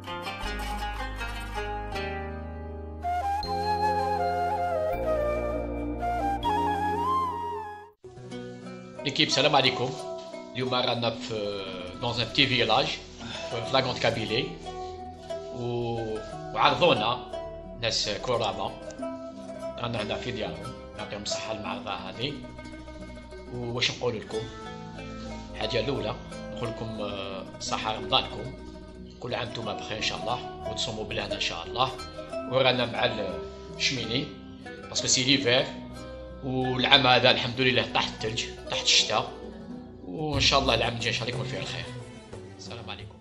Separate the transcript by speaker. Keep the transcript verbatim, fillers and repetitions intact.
Speaker 1: ليكيب السلام عليكم. اليوم رانا في دون ان بتي فيلاج في لاغونت كابيلي وعرضونا ناس كرامة. رانا هنا في ديالهم نعطيهم الصحة المعرضة هذه. واش نقول لكم؟ الحاجة الأولى نقول لكم صحة رمضانكم، كل عام نتوما بخير إن شاء الله وتصوموا بالهنا إن شاء الله. ورانا مع الشميني باسكو سي ليفير، والعام هذا الحمد لله تحت الثلج تحت الشتاء، وان شاء الله العام الجاي ان شاء الله يكون فيه الخير. السلام عليكم.